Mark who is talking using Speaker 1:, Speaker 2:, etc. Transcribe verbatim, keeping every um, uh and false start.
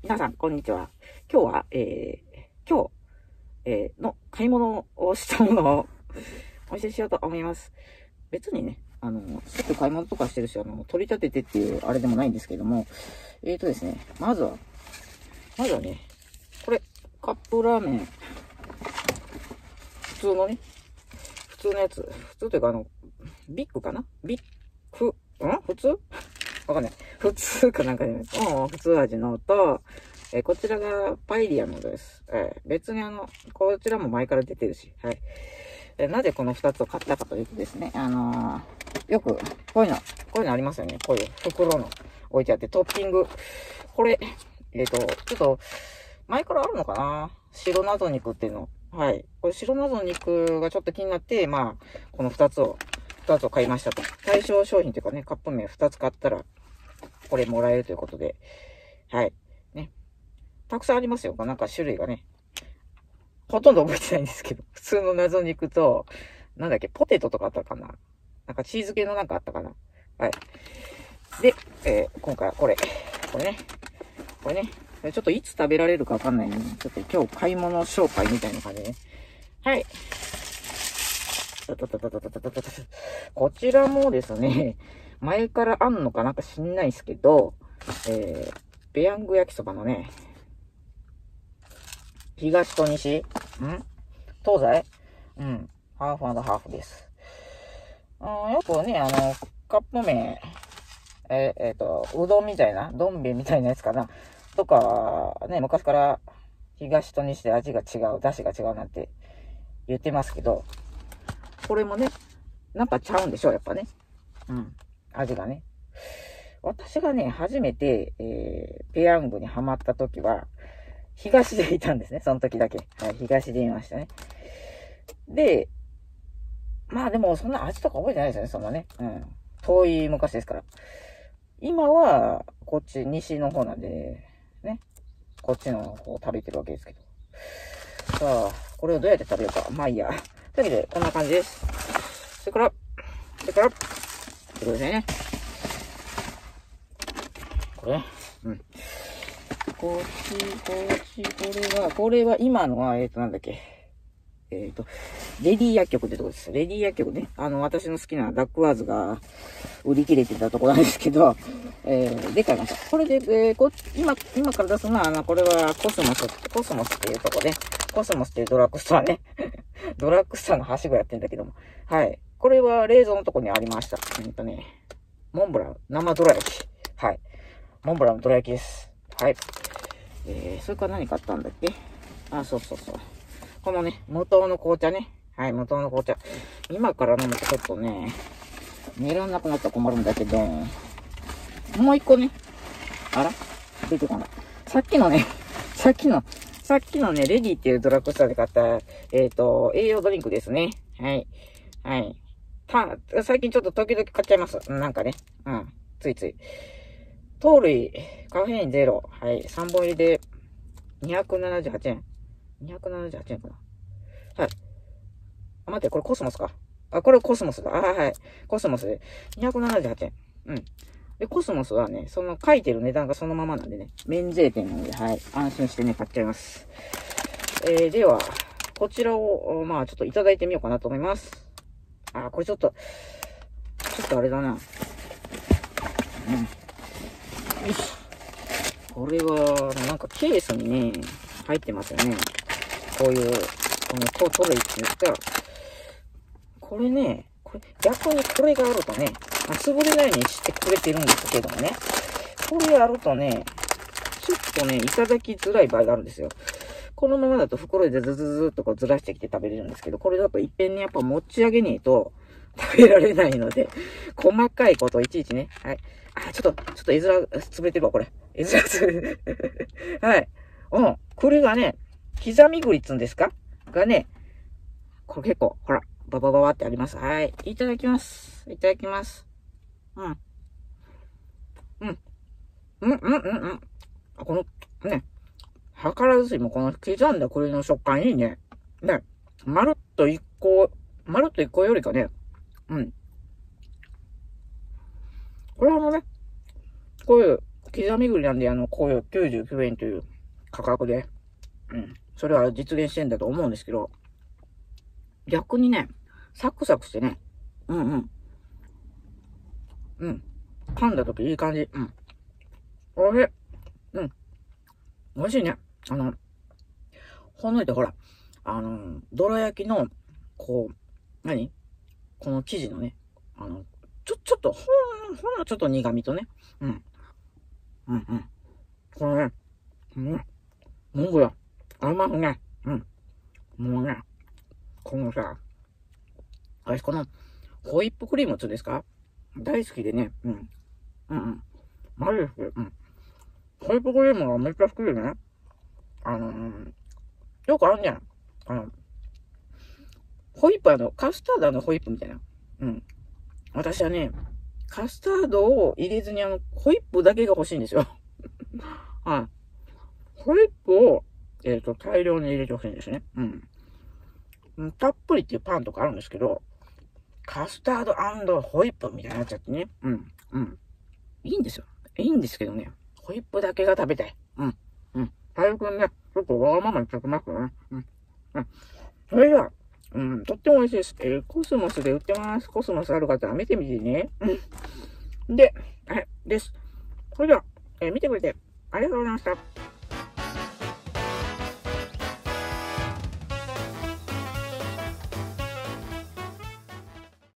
Speaker 1: 皆さん、こんにちは。今日は、えー、今日、えー、の買い物をしたものをお見せしようと思います。別にね、あの、ちょっと買い物とかしてるし、あの、取り立ててっていうあれでもないんですけども、えーとですね、まずは、まずはね、これ、カップラーメン、普通のね、普通のやつ、普通というかあの、ビッグかなビッグ、ん普通わかんない。普通かなんかじゃないです。うん、普通味のと、えー、こちらがパエリアのです。えー、別にあの、こちらも前から出てるし、はい。えー、なぜこの二つを買ったかというとですね、あのー、よく、こういうの、こういうのありますよね。こういう袋の置いてあって、トッピング。これ、えっと、ちょっと、前からあるのかな白謎肉っていうの。はい。これ白謎肉がちょっと気になって、まあ、この二つを、二つを買いましたと。対象商品というかね、カップ麺二つ買ったら、これもらえるということで、はい。ね。たくさんありますよ。なんか種類がね。ほとんど覚えてないんですけど。普通の謎肉と、なんだっけ、ポテトとかあったかな。なんかチーズ系のなんかあったかな。はい。で、えー、今回はこれ。これね。これね。ちょっといつ食べられるかわかんないのに、ちょっと今日買い物紹介みたいな感じでね。はい。こちらもですね、前からあんのかなんか知んないですけど、えー、ペヤング焼きそばのね、東と西ん東西うん。ハーフ&ハーフです。うん、よくね、あの、カップ麺、えー、えーと、うどんみたいな、どん兵衛みたいなやつかな。とか、ね、昔から東と西で味が違う、出汁が違うなんて言ってますけど、これもね、なんかちゃうんでしょ、やっぱね。うん。味がね。私がね、初めて、えー、ペヤングにハマった時は、東でいたんですね、その時だけ。はい、東でいましたね。で、まあでも、そんな味とか覚えてないですよね、そんなね。うん。遠い昔ですから。今は、こっち、西の方なんで、ね。こっちの方を食べてるわけですけど。さあ、これをどうやって食べようか。まあいいや。というわけで、こんな感じです。それから、それから、ってことですね。これね。うん。こっち、こっち、これは、これは今のは、えっと、なんだっけ。えっと、レディ薬局ってとこです。レディ薬局ね。あの、私の好きなダックワーズが売り切れてたとこなんですけど、えー、で買いました。これで、えー、こ今、今から出すのは、あの、これはコスモス、コスモスっていうとこね。コスモスっていうドラッグストアね。ドラッグストアのはしごやってんだけども。はい。これは冷蔵のとこにありました。えっとね、モンブラン、生どら焼き。はい。モンブランのどら焼きです。はい。えー、それから何買ったんだっけあ、そうそうそう。このね、無糖の紅茶ね。はい、無糖の紅茶。今から飲むとちょっとね、寝らんなくなったら困るんだけど、もう一個ね、あら出てこない。さっきのね、さっきの、さっきのね、レディっていうドラッグストアで買った、えっと、栄養ドリンクですね。はい。はい。た、最近ちょっと時々買っちゃいます。なんかね。うん。ついつい。糖類、カフェインゼロ。はい。さんぼん入りでにひゃくななじゅうはちえん。にひゃくななじゅうはちえんかな。はい。あ、待って、これコスモスか。あ、これコスモスだ。あ、はい。コスモスでにひゃくななじゅうはちえん。うん。で、コスモスはね、その書いてる値段がそのままなんでね、免税店なので、はい。安心してね、買っちゃいます。えー、では、こちらを、まあ、ちょっといただいてみようかなと思います。あ、これちょっと、ちょっとあれだな。うん。よし。これは、なんかケースにね、入ってますよね。こういう、このトトレイって言ったら、これね、これ、逆にこれがあるとね、まあ、潰れないようにしてくれてるんですけどもね、これあるとね、ちょっとね、いただきづらい場合があるんですよ。このままだと袋でズズズズっとこうずらしてきて食べれるんですけど、これだといっぺんにやっぱ持ち上げねえと食べられないので、細かいことをいちいちね、はい。あ、ちょっと、ちょっと絵面潰れてるわ、これ。絵面潰れてる。はい。うん。これがね、刻み栗っつうんですかがね、これ結構、ほら、ババババってあります。はい。いただきます。いただきます。うん。うん。うん、うん、うん、うん。この、ね、計らずしもこの刻んだ栗の食感いいね。ね。まるっと一個、まるっと一個よりかね。うん。これあのね、こういう刻み栗なんで、あの、こういうきゅうじゅうきゅうえんという価格で、うん、それは実現してんだと思うんですけど、逆にね、サクサクしてね、うんうん。うん。噛んだときいい感じ。うん。おいしい。うん。美味しいね。あの、ほんのりとほら、あの、どら焼きの、こう、何この生地のね、あの、ちょ、ちょっと、ほん、ほんのちょっと苦味とね。うん。うんうん。これね、うん。もうや、甘くね。うん。もうね、このさ、私この、ホイップクリームつですか大好きでね。うん。うんうん。マジです。うん。ホイップクリームがめっちゃ好きでね。あのー、よくあるんじゃん。あの、ホイップあの、カスタードのホイップみたいな。うん。私はね、カスタードを入れずにあの、ホイップだけが欲しいんですよ。はい。ホイップを、えっと、大量に入れてほしいんですね。うん。たっぷりっていうパンとかあるんですけど、カスタード&ホイップみたいになっちゃってね。うん。うん。いいんですよ。いいんですけどね。ホイップだけが食べたい。うん。うん。大くんね、ちょっとわがままに言っちゃってますよね。うん。うん。それでは、うん、とっても美味しいです。えー、コスモスで売ってます。コスモスある方は見てみてね。うん。で、はい、です。それでは、えー見てくれてありがとうございました。